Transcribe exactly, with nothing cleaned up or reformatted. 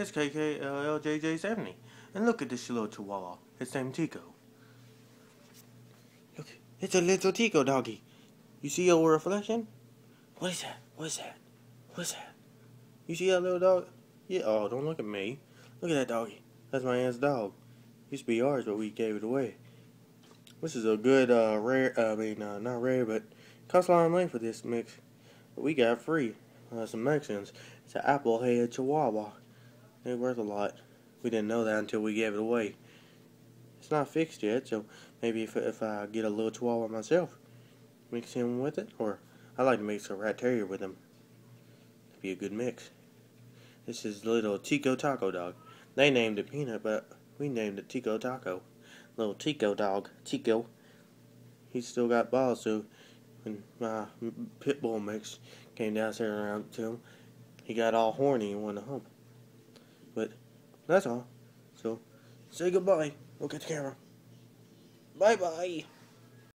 It's K K L L J J seventy. And look at this little chihuahua. His name Tico. Look, it's a little Tico doggy. You see your reflection? What is that? What is that? What is that? You see that little dog? Yeah, oh, don't look at me. Look at that doggy. That's my aunt's dog. Used to be ours, but we gave it away. This is a good, uh, rare, I mean, uh, not rare, but cost a lot of money for this mix. But we got free. Uh, some Mexicans. It's an apple-head chihuahua. It's worth a lot. We didn't know that until we gave it away. It's not fixed yet, so maybe if, if I get a little chihuahua myself, mix him with it, or I like to mix a rat terrier with him. It'd be a good mix. This is little Tico Taco dog. They named it Peanut, but we named it Tico Taco. Little Tico dog, Tico. He's still got balls, so when my pit bull mix came downstairs around to him, he got all horny and wanted to hump. But that's all. So say goodbye. Look at the camera. Bye bye.